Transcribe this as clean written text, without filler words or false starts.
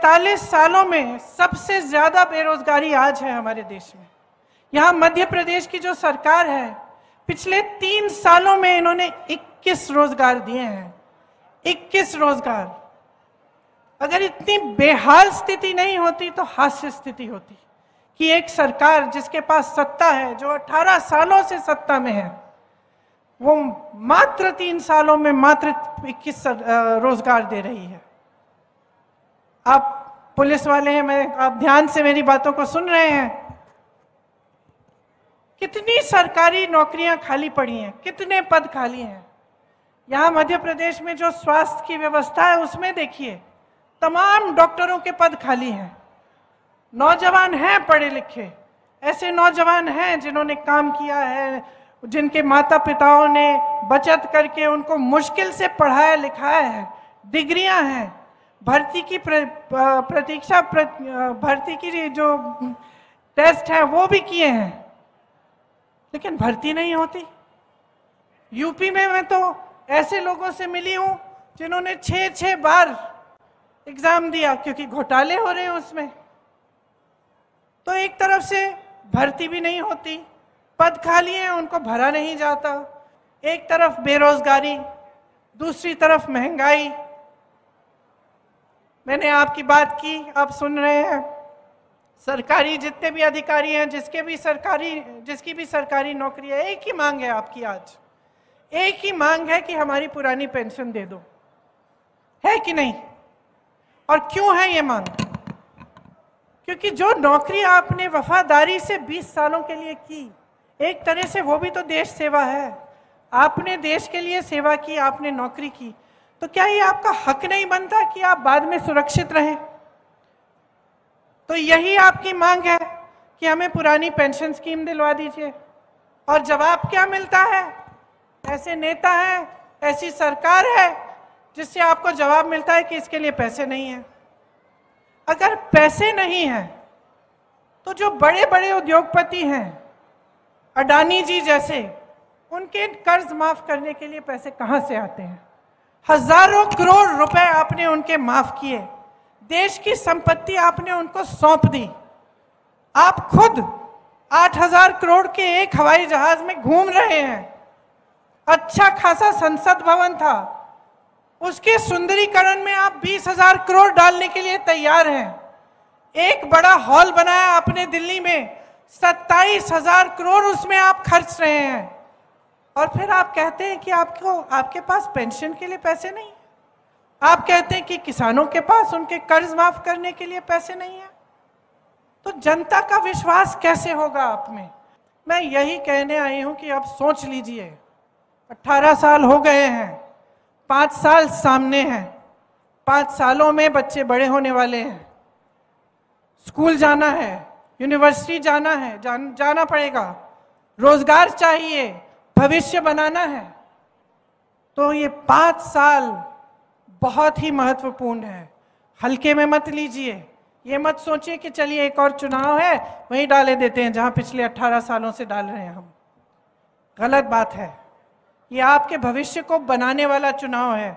45 सालों में सबसे ज्यादा बेरोजगारी आज है हमारे देश में। यहाँ मध्य प्रदेश की जो सरकार है, पिछले 3 सालों में इन्होंने 21 रोजगार दिए हैं। 21 रोजगार। अगर इतनी बेहाल स्थिति नहीं होती तो हास्य स्थिति होती कि एक सरकार जिसके पास सत्ता है, जो 18 सालों से सत्ता में है, वो मात्र 3 सालों में मात्र 21 रोजगार दे रही है। आप पुलिस वाले हैं, आप ध्यान से मेरी बातों को सुन रहे हैं। कितनी सरकारी नौकरियां खाली पड़ी हैं, कितने पद खाली हैं। यहाँ मध्य प्रदेश में जो स्वास्थ्य की व्यवस्था है उसमें देखिए, तमाम डॉक्टरों के पद खाली हैं। नौजवान हैं पढ़े लिखे, ऐसे नौजवान हैं जिन्होंने काम किया है, जिनके माता पिताओं ने बचत करके उनको मुश्किल से पढ़ाया लिखाया है, डिग्रियां हैं, भर्ती की प्रतीक्षा भर्ती की जो टेस्ट है वो भी किए हैं, लेकिन भर्ती नहीं होती। यूपी में मैं तो ऐसे लोगों से मिली हूं जिन्होंने 6 बार एग्जाम दिया क्योंकि घोटाले हो रहे हैं उसमें। तो एक तरफ से भर्ती भी नहीं होती, पद खाली हैं, उनको भरा नहीं जाता। एक तरफ बेरोजगारी, दूसरी तरफ महंगाई। मैंने आपकी बात की, आप सुन रहे हैं। सरकारी जितने भी अधिकारी हैं, जिसकी भी सरकारी नौकरी है, एक ही मांग है आपकी आज। एक ही मांग है कि हमारी पुरानी पेंशन दे दो, है कि नहीं? और क्यों है ये मांग? क्योंकि जो नौकरी आपने वफादारी से 20 सालों के लिए की, एक तरह से वो भी तो देश सेवा है। आपने देश के लिए सेवा की, आपने नौकरी की, तो क्या ये आपका हक नहीं बनता कि आप बाद में सुरक्षित रहें? तो यही आपकी मांग है कि हमें पुरानी पेंशन स्कीम दिलवा दीजिए। और जवाब क्या मिलता है? ऐसे नेता हैं, ऐसी सरकार है जिससे आपको जवाब मिलता है कि इसके लिए पैसे नहीं हैं। अगर पैसे नहीं हैं तो जो बड़े बड़े उद्योगपति हैं, अडानी जी जैसे, उनके कर्ज माफ करने के लिए पैसे कहां से आते हैं? हजारों करोड़ रुपए आपने उनके माफ किए, देश की संपत्ति आपने उनको सौंप दी। आप खुद 8,000 करोड़ के एक हवाई जहाज में घूम रहे हैं। अच्छा खासा संसद भवन था, उसके सुंदरीकरण में आप 20,000 करोड़ डालने के लिए तैयार हैं। एक बड़ा हॉल बनाया आपने दिल्ली में, 27,000 करोड़ उसमें आप खर्च रहे हैं। और फिर आप कहते हैं कि आपके पास पेंशन के लिए पैसे नहीं है। आप कहते हैं कि किसानों के पास उनके कर्ज माफ करने के लिए पैसे नहीं है। तो जनता का विश्वास कैसे होगा आप में? मैं यही कहने आई हूं कि अब सोच लीजिए। 18 साल हो गए हैं, 5 साल सामने हैं। 5 सालों में बच्चे बड़े होने वाले हैं, स्कूल जाना है, यूनिवर्सिटी जाना है, जाना पड़ेगा, रोजगार चाहिए, भविष्य बनाना है। तो ये 5 साल बहुत ही महत्वपूर्ण है। हल्के में मत लीजिए। ये मत सोचिए कि चलिए एक और चुनाव है, वहीं डाले देते हैं जहां पिछले 18 सालों से डाल रहे हैं हम। गलत बात है। ये आपके भविष्य को बनाने वाला चुनाव है।